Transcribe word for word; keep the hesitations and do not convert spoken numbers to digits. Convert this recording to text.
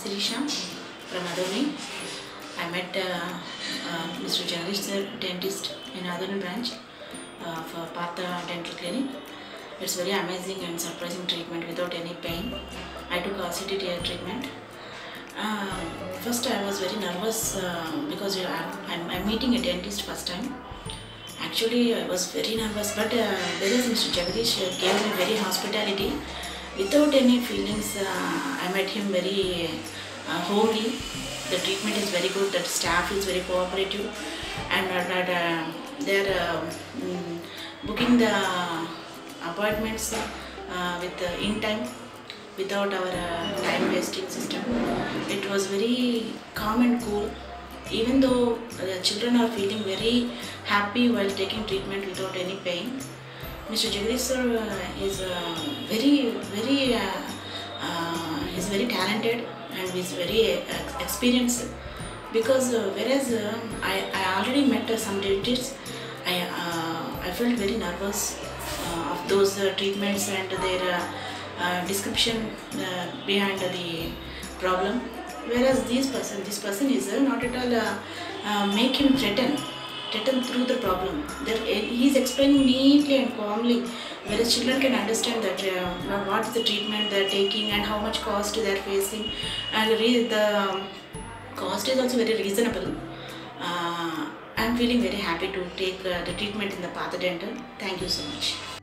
Sirisha from Adoni. I met uh, uh, Mister Jagdish, dentist in Adoni branch uh, for Partha Dental Clinic. It's very amazing and surprising treatment without any pain. I took a C T T treatment. Uh, first I was very nervous uh, because I'm, I'm meeting a dentist first time. Actually I was very nervous, but uh, there is Mister Jagdish uh, gave me very hospitality. Without any feelings, uh, I met him very uh, homely. The treatment is very good, the staff is very cooperative, and uh, that, uh, they are uh, mm, booking the appointments uh, with uh, in time, without our uh, time wasting system. It was very calm and cool, even though the children are feeling very happy while taking treatment without any pain. Mister Jagdish sir uh, is uh, very, very, uh, uh, he's very talented and he's very uh, experienced. Because uh, whereas uh, I, I already met uh, some dentists, I, uh, I felt very nervous uh, of those uh, treatments and their uh, uh, description uh, behind the problem. Whereas this person, this person is uh, not at all uh, uh, make him threaten. Threaten through the problem. He is explaining neatly and calmly, whereas children can understand that uh, what is the treatment they are taking and how much cost they are facing, and the um, cost is also very reasonable. Uh, I am feeling very happy to take uh, the treatment in the Partha Dental. Thank you so much.